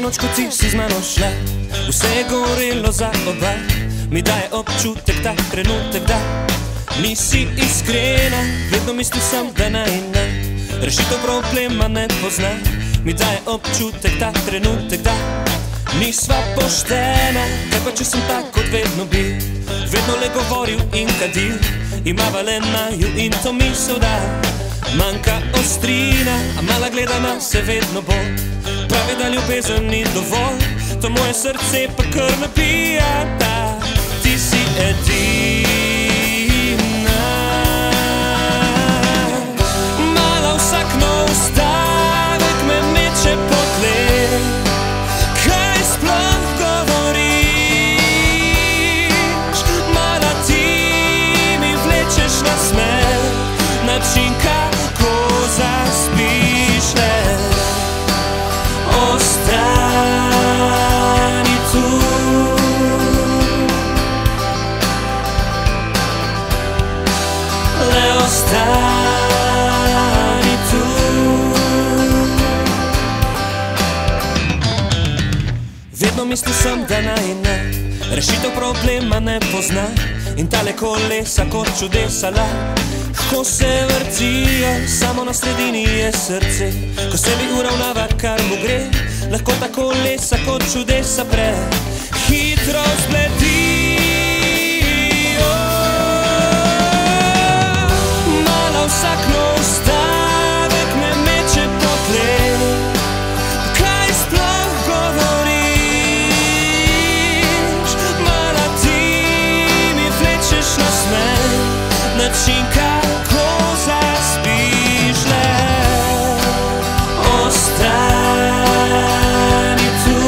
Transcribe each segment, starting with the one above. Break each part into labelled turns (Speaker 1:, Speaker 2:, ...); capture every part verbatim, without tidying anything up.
Speaker 1: noč, ko ti si z mano šla, vse je gorelo za oba. Mi daje občutek ta trenutek, da nisi iskrena. Vedno mislil sem, da naj na rešitev problema ne pozna. Mi daje občutek ta trenutek, da nisva poštena. Kaj pa če sem tak, kot vedno bil, vedno le govoril in kadil, imava le naju in to misel, da manjka ostrina. A mala gledana se vedno bolj pravi, da ljubezen ni dovolj. To moje srce pa kar napija, da ti si edina. Mala, vsak nov stavek me meče po tleh. Kaj sploh govoriš? Mala, ti mi vlečeš na smeh, način kako zaspiš. Le ostani tu, le ostani tu. Vedno mislil sem, da naj na rešitev problema ne pozna, in tale kolesa kot čudesa lahko se vrtijo. Samo na sredini je srce, ko se mi uravnava, kar mu gre. Lahko ta kolesa kot čudesa prehitro spletijo. Mala, vsak nov stavek me meče po tleh. Kaj sploh govoriš? Mala, ti mi vlečeš na smeh, način kako zaspiš. Le ostani tu,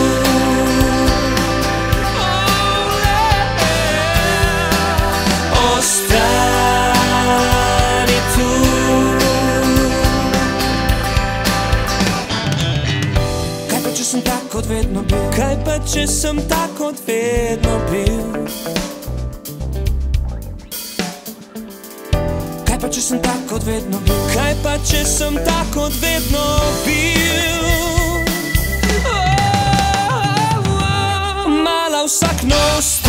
Speaker 1: ostani tu. Kaj pa če sem tak, kot vedno bil? Kaj pa če sem tak, kot vedno bil? Kaj pa če sem tak, kot vedno bil? Kaj pa če sem tak, kot vedno bil? Oh, oh, oh. Mala, vsak nos